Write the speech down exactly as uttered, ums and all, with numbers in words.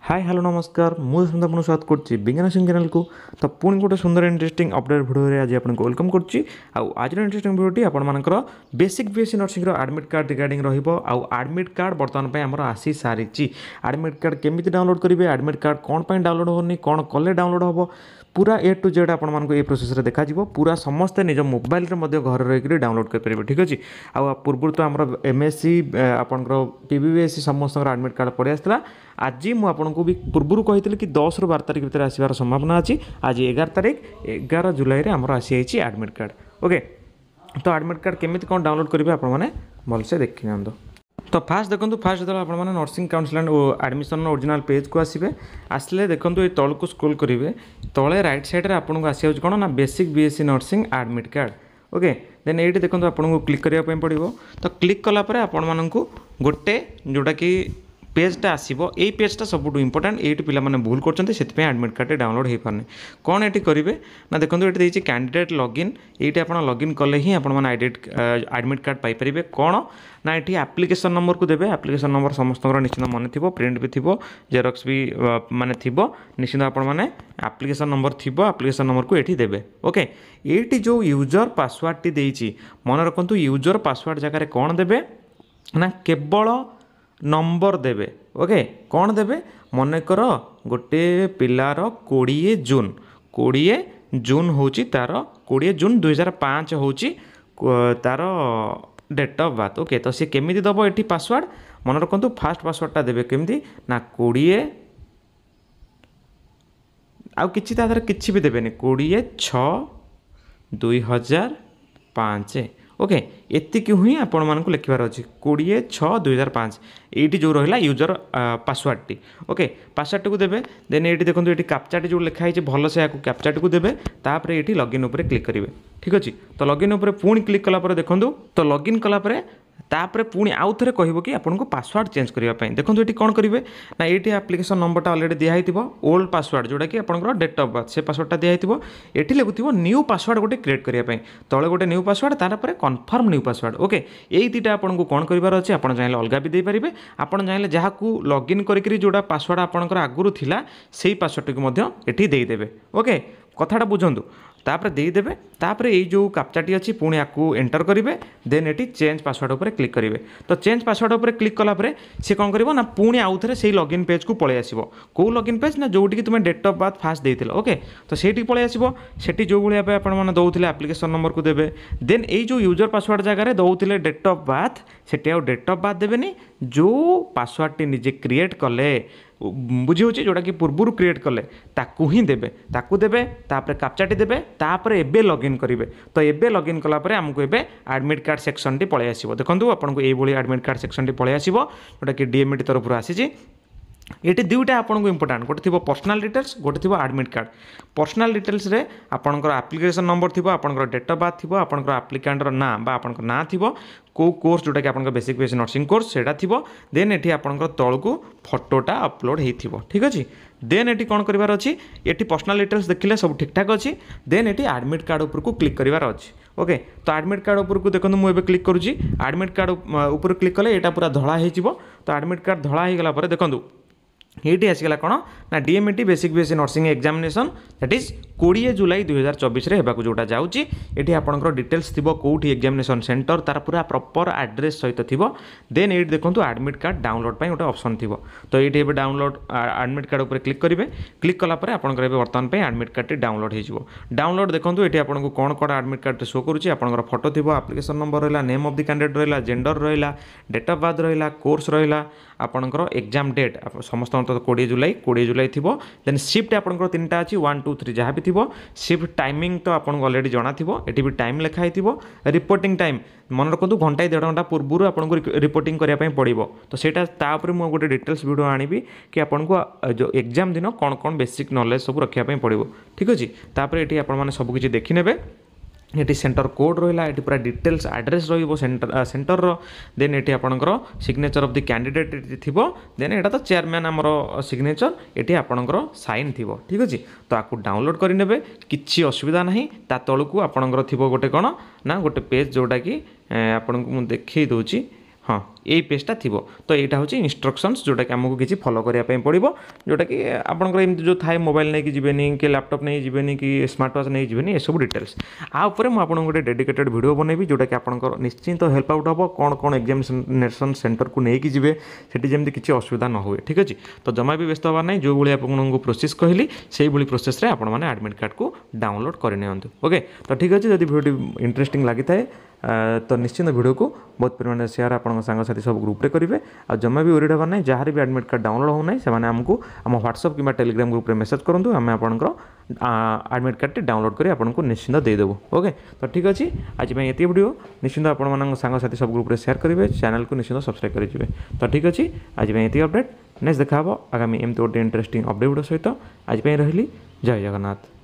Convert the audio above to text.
Hi hello नमस्कार मुझे आपको स्वागत करछि विज्ञान सिंह चैनल को। तो पुणी गोटे सुंदर इंटरेस्टिंग अपडेट भिडियो आज आपको वेलकम करछि। आज इंटरेस्टिंग भिडियोटी आपंकर basic BSc nursing admit card regarding रहिबो। आउ एडमिट कार्ड बर्तमान पे हमर आसी सारी एडमिट कार्ड केमिति डाउनलोड करेंगे, एडमिट कार्ड कौन पर डाउनलोड होनी, कौन कले डाउनलोड हम, पूरा ए टू जेड आपको ये प्रोसेस देखा पूरा समस्ते निज मोबाइल घर रही डाउनलोड करेंगे। ठीक अच्छे। आ पूर्व तो आम एमएससी आपंकर टीबीएससी समस्त एडमिट कार्ड पड़े आसाला। आज मुझे भी पूर्व कही कि दस रु बार तारीख भितर आसबार संभावना अच्छी। आज एगार तारीख एगार जुलाई में आमर आसी जाइए एडमिट कार्ड। ओके, तो एडमिट कार्ड केमिति कौन डाउनलोड करेंगे आपने भलसे देखी ना। तो फास्ट देखो फास्ट जो आप nursing council and admission original page को आसवे। आसले देखो ये तल को स्क्रोल करेंगे, तले राइट साइड में आपको आसा कौन ना basic BSc nursing admit card. Okay, then ये देखो आपको क्लिक करने पड़ो। तो क्लिक कलापर आपण गोटे जोटा कि पेजटा आसो, ये पेजटा सब इंपोर्टाट। ये पे भूल कर एडमिट कार्ड डाउनलोड हो पारनी। कौन ये करेंगे ना, देखो ये देखिए कैंडिडेट लॉगिन। ये आप लॉगिन कले ही आडिट एडमिट कार्ड पाइपर। कौन ना ये एप्लिकेशन नंबर को देवे। एप्लिकेशन नंबर समस्त निश्चित मन थी, प्रिंट भी थी, जेरक्स भी माने थी निश्चित। आपने एप्लिकेशन नंबर थी, एप्लिकेशन नंबर को ये देवे। ओके, ये जो यूजर पासवर्ड टी देइछि मन रखु, यूजर पासवर्ड जगह कौन देवे ना केवल नंबर देवे। ओके, कौन देवे मनकर गोटे पिलार कोड़े जून कोड़े जून हूँ तार कोड़े जून दुई हजार पाँच हूँ तार डेट ऑफ बर्थ। ओके, तो सी केमी दब ये पासवर्ड मन रखु। फास्ट पासवर्डटा देवे केमती ना कोड़े आउ किछि तादर किछि भी देवेनि कोड़े छ दुई हजार पाँच। ओके, एतिक ही आपण मानक लिखबार अच्छी कोड़े छ दुई हजार पाँच ये जो रहा यूजर पासवर्ड टी। ओके, पासवर्ड को देवे। देन ये देखो ये कैप्चाटी जो लिखाई भल से कैप्चाटी को देवे। तापर ये लॉगिन उपर क्लिक करेंगे। ठीक अच्छे। तो लॉगिन उपर पुणी क्लिक कलापर देखो, तो लॉगिन कलापर तापर पुणी आउ थे कह कि आपको पासवर्ड चेंज करने। देखो ये कौन करेंगे ना, ये एप्लिकेशन नंबरटा अलरेडी दिखाई ओल्ड पासवर्ड जोटा कि आपंकर डेट ऑफ बर्थ से पासवर्डटा दिखाई ये लिखुव न्यू पासवर्ड गोटे क्रिएट करने तले गोटे न्यू पासवर्ड तार कन्फर्म न्यू पासवर्ड। ओके, यही दुटा आपको कौन करार अच्छे। आप चाहिए अलग भी देपारे, आप चाहिए जहाँ को लॉगिन करके जोड़ा पासवर्ड आपंकर आगुरी थिला से पासवर्ड को देदेवे। ओके, कथाटा बुझंतु। तापर देदेवे। तापर ये जो कैप्चाटी अच्छी पुणी आपको एंटर करेंगे। देन ये चेंज पासवर्ड उपर क्लिक करेंगे। तो चेंज पासवर्ड उपर क्लिक कलापर सी कौन कर ना पुणी आउ थे से लॉगिन पेज को पलि आसो। कौ लॉगिन पेज ना जोटी तुम डेट ऑफ बर्थ फास्ट देते। ओके, तो से पलि आसो। से जो भाई आपने दौले एप्लिकेशन नंबर को देवे। देन ये जो यूजर पासवर्ड जगह दौले डेट ऑफ बर्थ से डेट ऑफ बर्थ देवेनि जो पासवर्ड टी निजे क्रिएट कले बुझी होची जोटा कि पूर्व क्रिएट कले ताकू ही देवे। ताकू देवे तापर कैप्चाटी देवे। तापर एबे लॉगिन करेंगे। तो एबे लॉगिन कलापर आमको एबे एडमिट कार्ड सेक्शन टी पलि आसो। देखो आपको ये एडमिट कार्ड सेक्शन टी पलि आसो जोटा कि डीएमटी तरफ आसी। ये दुईटा आपको इंपोर्टाट, गोटे थी पर्सनाल डिटेल्स, गोटे थी एडमिट कार्ड। पर्सनाल डिटेल्स रे आपंकर एप्लिकेशन नंबर थी, आपंकर डेट ऑफ बर्थ थी, आपंकर एप्लिकेंटर ना आपंकर ना थी, को कोर्स जोटा कि आपंकर बेसिक बेसिक नर्सिंग कोर्स सेटा थी। देन ये आपंकर तल को फोटोटा अपलोड हो। ठीक अच्छे। देन ये कौन करार अच्छी, ये पर्सनाल डिटेल्स देखिले सब ठीक ठाक अच्छी। देन ये एडमिट कार्ड उपर को क्लिक करार अच्छी। ओके, तो एडमिट कार्ड उपर को देखो मुझे क्लिक करुँची। एडमिट कार्ड उपर क्लिक कले यहाँ पूरा धड़ा हो। तो एडमिट कार्ड धड़ा हो गला देखो ये आसगला कौन ना DMT basic BSc nursing examination that is कोड़े जुलाई दुई हजार चौबीस जोटा जाऊँगी। ये आपंकर डिटेल्स थी कौटी एग्जामिनेशन सेंटर तार पूरा प्रॉपर एड्रेस सहित थी। देन ये देखो एडमिट कार्ड डाउनलोड पर गोटे ऑप्शन थी। तो ये डाउनलोड एडमिट कार्ड उपर क्लिक करेंगे। क्लिक कलापर आपंकर बर्तमान एडमिट कार्ड डाउनलोड हो। डाउनलोड देखो ये आपको कौन कौन एडमिट कार्ड शो करुँच आपंकर फोटो थी, एप्लिकेशन नंबर रहा, नेम ऑफ द कैंडिडेट रहा, जेंडर रहा, डेट ऑफ बर्थ रहा, कोर्स रहा, आपंकर एग्जाम डेट समस्त तो कोड़े जुलाई कोड़े जुलाई थी। देन शिफ्ट आपंकर तीन टा अच्छी वन टू थ्री जहाँ भी थी। शिफ्ट टाइमिंग तो आपको अलरेडी जाना थी। ये भी टाइम लिखाई थी। रिपोर्टिंग टाइम मन रखु घंटा डेढ़ घंटा पूर्व आपको रिपोर्टिंग करने पड़ो। तो सेटा मुझे गोटे डिटेल्स वीडियो आनी कि आपको जो एग्जाम दिन कौन कौन बेसिक नॉलेज सब रखापी पड़ो। ठीक अच्छे। तापर ये आपने सबकि देखने ये सेंटर कोड रहा, ये पूरा डिटेल्स एड्रेस रही सेंटर रो। देन ये आपंकर सिग्नेचर ऑफ द कैंडिडेट थी। देन यहाँ तो चेयरमैन आमर सिग्नेचर ये आपंकर साइन थी। ठीक अच्छे। तो आपको डाउनलोड करने किसी असुविधा ना। ता तलू आपंकर थी गोटे कौन ना गोटे पेज जोटा कि आपको मुझे देखी दूची। हाँ, यही पेजटा थी तो यहाँ हूँ इंस्ट्रक्शंस जोटा कि आमको किसी फॉलो करने पड़ो जोटा कि आपंकर एमती जो थाए मोबाइल नहीं जीवेनि कि लैपटॉप नहीं जीवेनि कि स्मार्ट वॉच नहीं जीवेनि ये सब डिटेल्स आउे मुझे आपको गोटे डेडिकेटेड वीडियो बनैबी जोटा कि आपंकर निश्चिंत हेल्प आउट हम कौन कौन एग्जामिनेशन सेंटर को लेकिन जी सेठी जमी किसी असुविधा न हुए ठीक अच्छे तो जमा भी व्यस्त हबार नहीं जो भाई आपको प्रोसेस कहली से भाई प्रोसेस रे आपण मैंने एडमिट कार्ड को डाउनलोड करनी ओके तो ठीक अच्छे जब वीडियो इंटरेस्टिंग लगी थाए तो निश्चित वीडियो को बहुत परिमाण शेयर आपन सांगसाथी सब ग्रुप रे करेंगे आ जमा भी ओरिड हबार नहीं जहाँ भी एडमिट कार्ड डाउनलोड हो ना से आमको आम व्हाट्सअप कि टेलीग्राम ग्रुप रे मेसेज करूँ आम आपंकर एडमिट कार्ड डाउनलोड कर आपको निश्चिंत देदेबू ओके तो ठीक अच्छे आज ये वीडियो निश्चिंत आपण सांगसाथी सब ग्रुप रे शेयर करेंगे चैनल को निश्चिंत सब्सक्राइब करेंगे तो ठीक अच्छे आज ये अपडेट नेक्स्ट देखा आगामी एमती गोटे इंटरेस्टिंग अपडेट वीडियो सहित आज रही जय जगन्नाथ।